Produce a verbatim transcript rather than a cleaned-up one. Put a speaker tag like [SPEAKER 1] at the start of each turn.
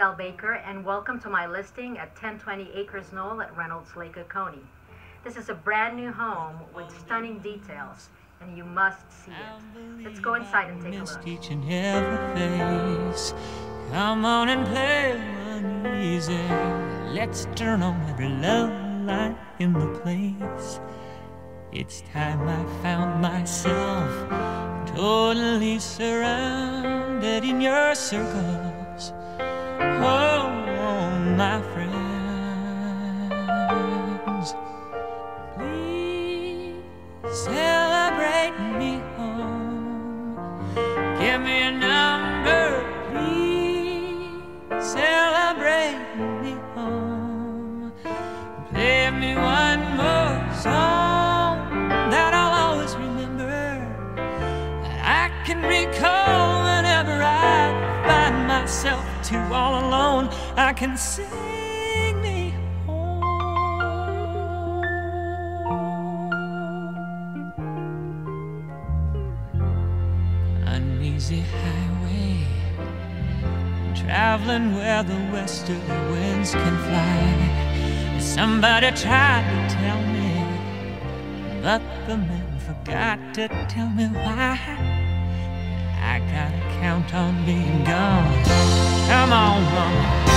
[SPEAKER 1] Michelle Baker, and welcome to my listing at ten twenty Akers Knoll at Reynolds Lake Oconee. This is a brand new home with stunning details, and you must see it. Let's go inside and take a look.
[SPEAKER 2] Each and every face. Come on and play uneasy. Let's turn on every love light in the place. It's time I found myself totally surrounded in your circles. Oh, my friends, please celebrate me home. Give me a number, please celebrate me home. Play me one more song that I'll always remember, that I can recall whenever I find myself too all alone. I can sing me home. Uneasy highway, traveling where the westerly winds can fly. Somebody tried to tell me, but the man forgot to tell me why. I gotta count on being gone. Come on, mama.